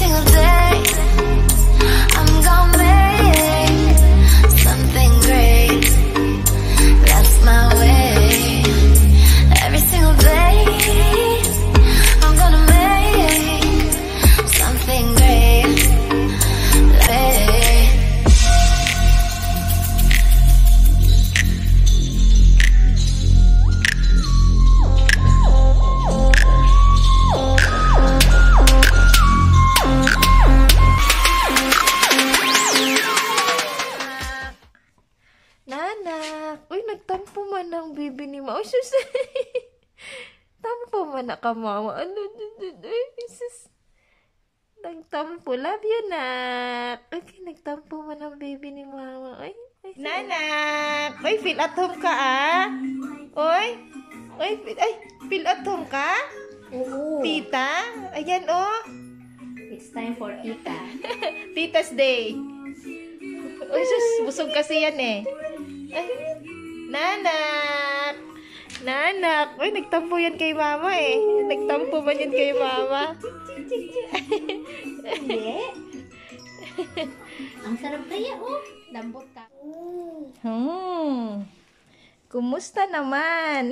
single day I'm gonna make something great. That's my way. Every single day I'm gonna make something great. Nanak, uy, nagtampo man ang bibi ni Ma. Uy, sus. Tampo man na ka, mama. Ano, sus. Nagtampo. Love you, nak. Okay, nagtampo man ang baby ni mama. Uy, Nanak. Uy, feel at home ka, ah. Uy. Uy, feel at home ka? Oo. Tita? Ayan, oh. It's time for tita. Tita's Day. Uy, sus. Busog kasi yan, eh. Ay, Nanak. Nanak. Uy, nagtampo yan kay mama, eh. Nagtampo man yan kay mama. Hindi. Ang sarap kaya, oh. Lambot ka. Kumusta naman?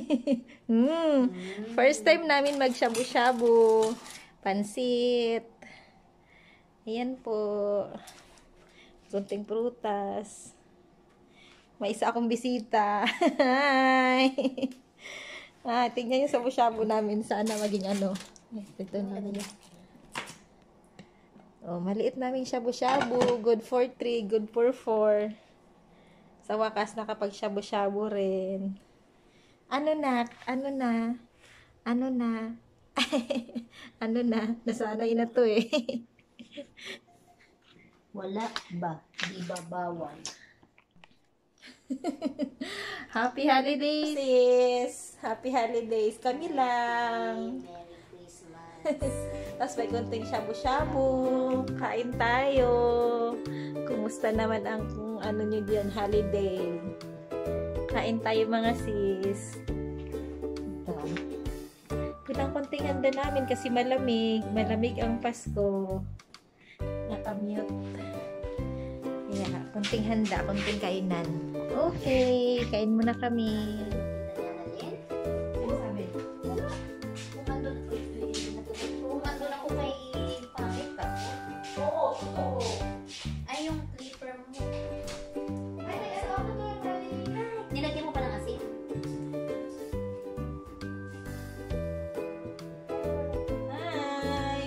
First time namin mag-shabu-shabu. Pansit. Ayan po. Kunting prutas. May isa akong bisita. Hi! Tingnan yung shabu-shabu namin. Sana maging ano. Ito na nila. Oh, maliit namin shabu-shabu. Good for 3, good for 4. Sa wakas, nakapag-shabu-shabu rin. Ano na? Ano na? Ano na? Ano na? Nasanay na to eh. Wala ba? Di ba bawal? Happy holidays, sis! Happy holidays! Kami lang! Merry Christmas! Tapos may konting shabu-shabu. Kain tayo. Kumusta naman ang ano nyo diyan, holiday? Kain tayo mga sis. Ito. Pinang konting handa namin kasi malamig. Malamig ang Pasko. Nakamute. Yeah, konting handa, konting kainan. Okay, kain muna kami. Kumandun ako kay pangit ako. Oo. Ay, yung clipper mo. Nilagyan mo pa ng asin? Hi!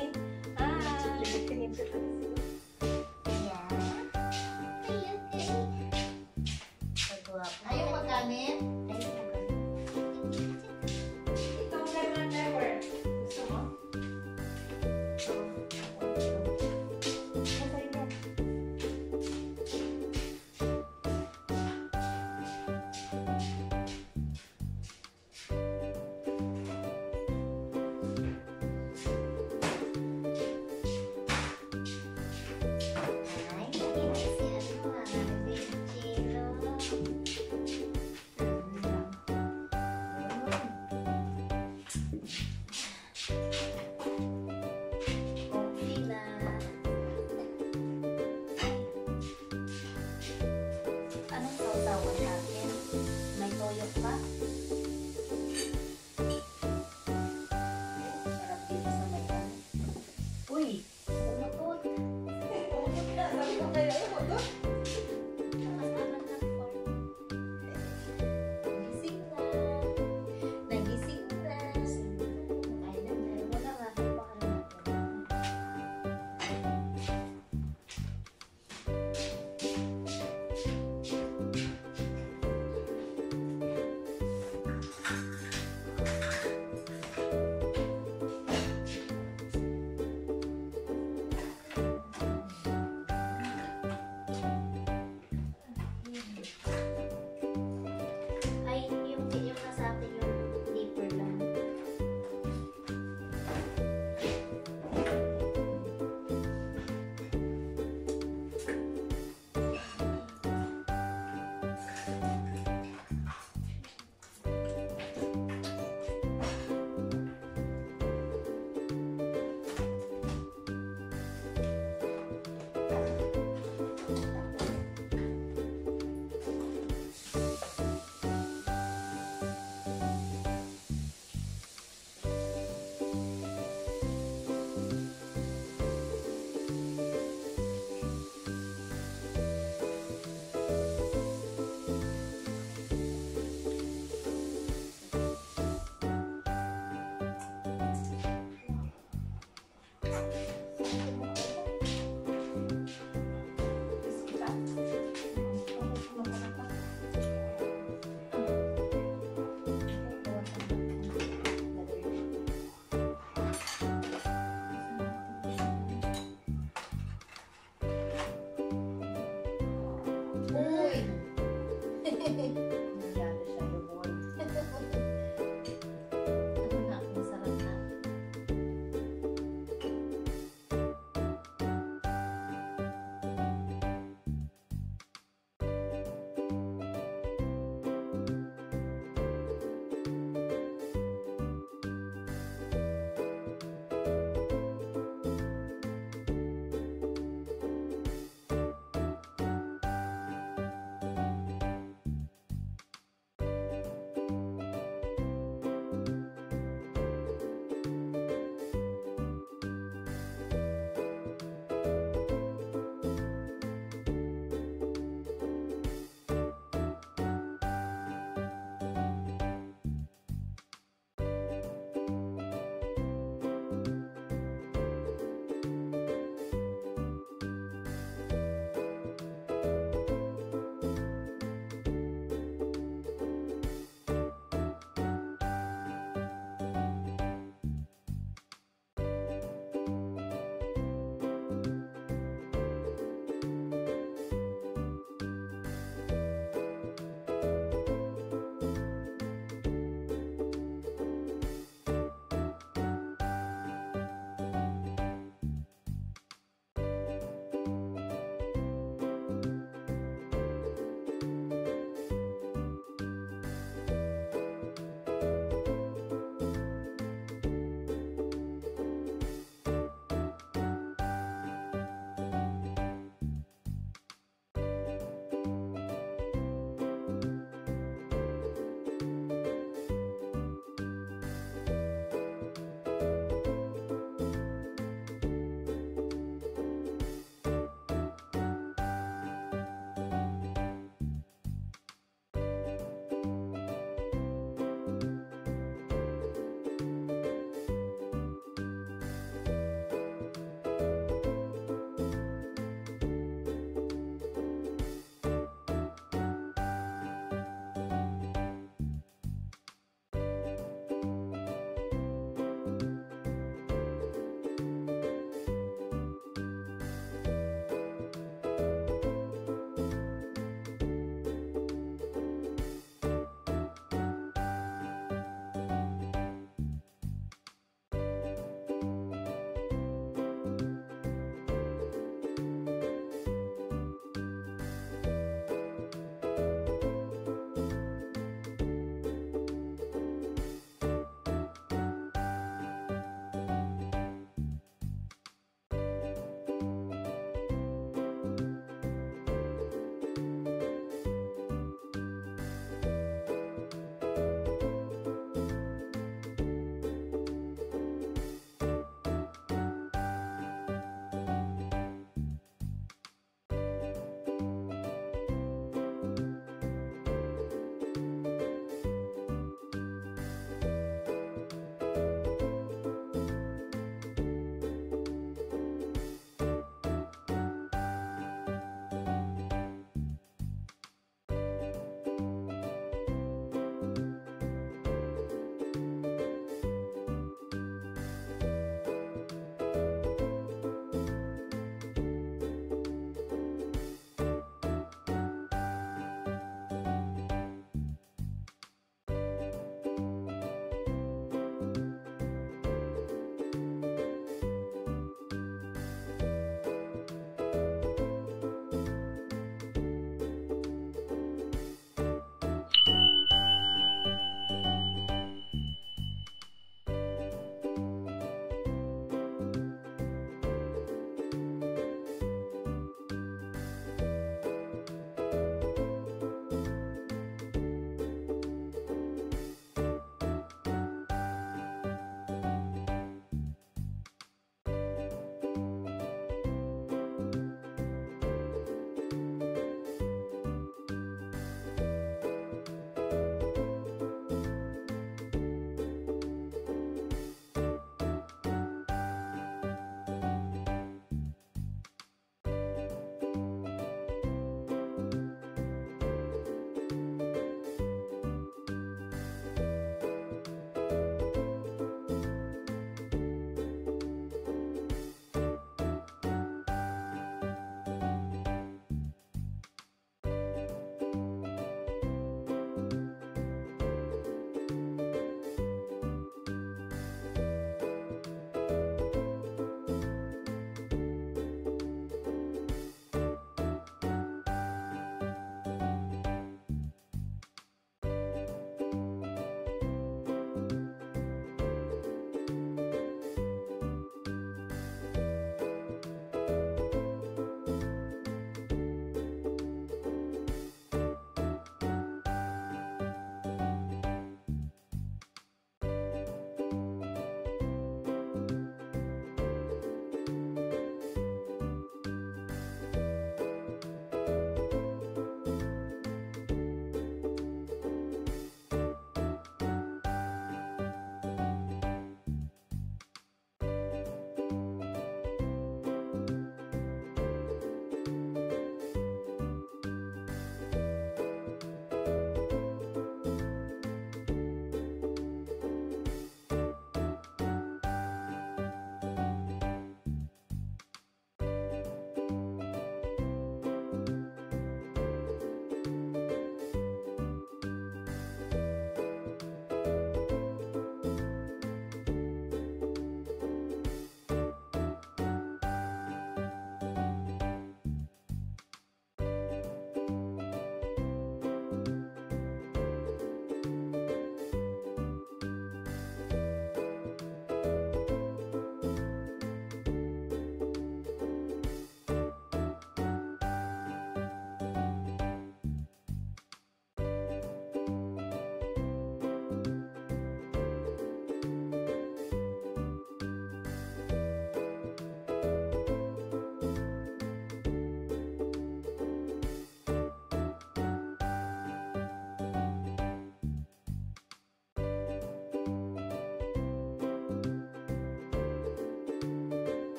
Ayaw magkanin? Itong lemon pepper. Gusto mo? Anong sausawan natin? May toyo pa? Sarap din sa may ano. Uy! Umukot! Umukot na! Sabi ko kayo, umukot! Naman na po. Nagising na. Nagising na. Ay, wala nga. Baka naman. Ay, yung nasa akin yung deeper lang.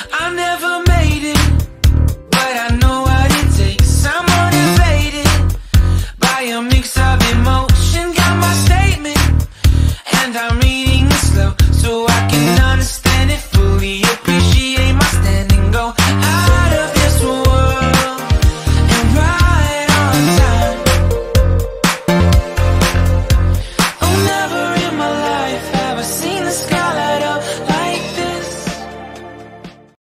I never